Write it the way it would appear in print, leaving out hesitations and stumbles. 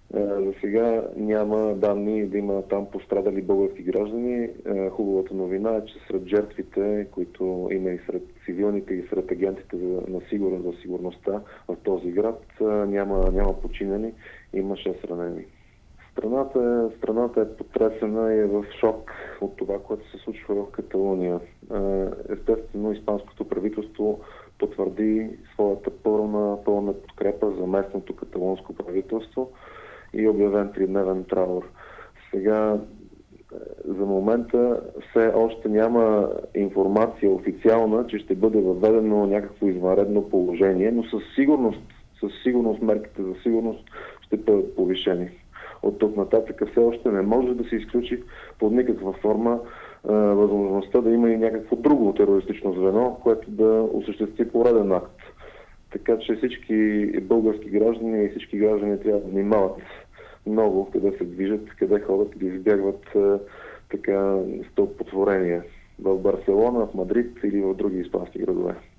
За сега няма данни да има там пострадали български граждани. Хубавата новина е, че сред жертвите, които има и сред цивилните, и сред агентите на сигурността в този град, няма починали, има 6 ранени. Страната е потресена и е в шок от това, което се случва в Каталуния. Естествено, испанското правителство потвърди своята пълна подкрепа за местното каталунско правителство и обявен 3-дневен траур. Сега, за момента все още няма информация официална, че ще бъде въведено някакво извънредно положение, но със сигурност мерките за сигурност ще бъдат повишени. От тук нататък все още не може да се изключи под никаква форма възможността да има и някакво друго терористично звено, което да осъществи пореден акт. Така че всички български граждани и всички граждани трябва да внимават много къде се движат, къде ходят и да избягват стълпотворения в Барселона, в Мадрид или в други испански градове.